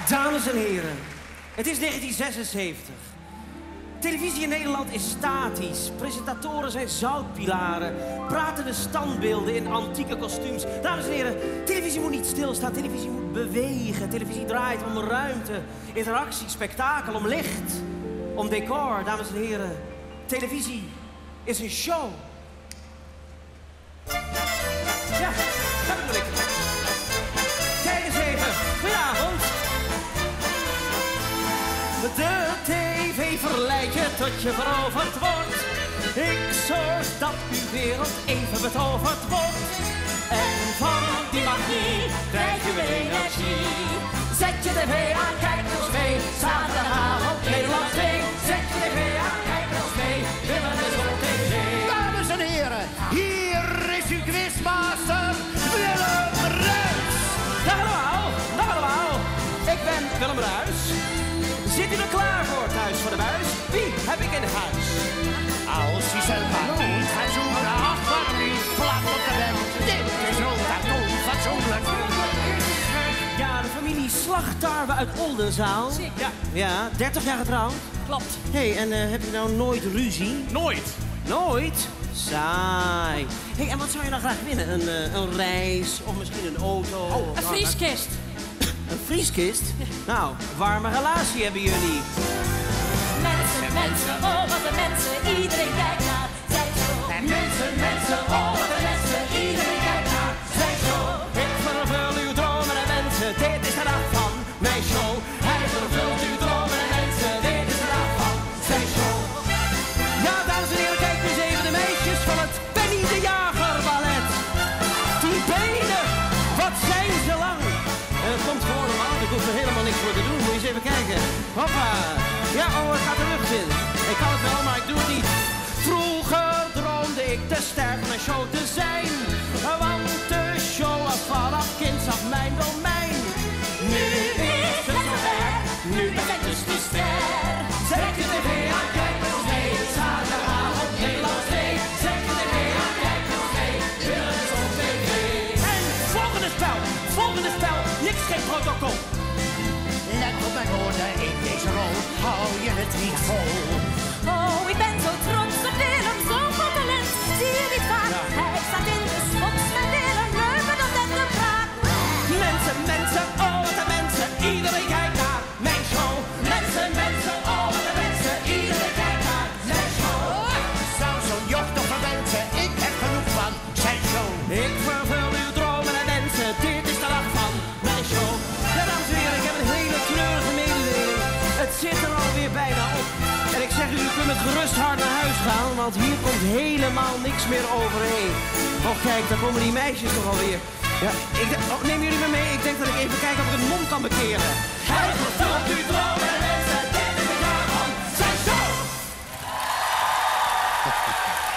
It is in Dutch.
Dames en heren, het is 1976. Televisie in Nederland is statisch. Presentatoren zijn zoutpilaren. Pratende standbeelden in antieke kostuums. Dames en heren, televisie moet niet stilstaan. Televisie moet bewegen. Televisie draait om ruimte, interactie, spektakel, om licht, om decor. Dames en heren, televisie is een show. Ja, dat bedoel ik. Kijk eens even. Goedenavond. De tv verleidt je tot je veroverd wordt. Ik zorg dat uw wereld even betoverd wordt. En van die magie krijg je weer energie. Zet je tv aan, kijk ons mee. Zaterdagavond Nederland 2. Zet je tv aan, kijk ons mee. Willem is op tv. Dames en heren, hier is uw quizmaster Willem Ruijs. Dag allemaal, dag allemaal. Ik ben Willem Ruijs. Zit u er klaar voor thuis voor de buis? Wie heb ik in huis? Als u zelf maar niet gaat zoeken, ach waarom niet, plat op de rem. Dit is ronduit onfatsoenlijk. Ja, de familie Slagtarwe uit Oldenzaal. Ja. Ja, 30 jaar getrouwd. Klopt. Hé, en heb je nou nooit ruzie? Nooit. Nooit? Saai. Hé, en wat zou je nou graag winnen? Een reis of misschien een auto? Een vrieskist. Een vrieskist? Nou, warme relatie hebben jullie. Mensen, mensen, oh wat de mensen, iedereen kijkt naar zijn show. En mensen, oh wat de mensen, iedereen kijkt naar zijn show. Ik vervul uw dromen en wensen, dit is de dag van mijn show. Hij vervult uw dromen en wensen, dit is de dag van zijn show. Ja, dames en heren, kijk eens even de meisjes van het Penny de Jager ballet. Die benen, wat zijn ze lang. Het komt gewoon normaal, ik hoef er helemaal niks voor te doen. Moet je eens even kijken. Hoppa. Ja, oh, het gaat de lucht in. Ik kan het wel, maar ik doe het niet. Vroeger droomde ik de ster van een show te zijn. Want de show was vanaf kinds af mijn domein. Nu is het zover, nu ben ik dus de ster. Zet je tv aan, kijk met ons mee. Zaterdagavond Nederland 2. Zet je tv aan, kijk met ons mee. Willem is op tv. En volgende spel, niks geen protocol. Let op mijn woorden in deze rol, hou je het niet vol. Oh, ik ben zo trots op Willem, zo'n groot talent. Zie je niet vaak, hij staat in de spots met Willem. Leuven dat net de praat. Mensen, oh wat de mensen, iedereen kijkt naar mijn show. Mensen, oh wat de mensen, iedereen kijkt naar mijn show. Zou zo'n joch toch verwensen, ik heb genoeg van zijn show. Ik vervul uw dromen en wensen, dit is de dag van mijn show. Ja, dames en heren, ik heb een hele treurige mededeling. Het zit er alweer bijna op. En ik zeg u, u kunt met gerust hard naar huis gaan, want hier komt helemaal niks meer overheen. Oh kijk, daar komen die meisjes toch alweer. Ja, neem jullie me mee. Ik denk dat ik even kijk of ik het mond kan bekeren. Hij vervult uw dromen en wensen, dit is de dag van zijn show.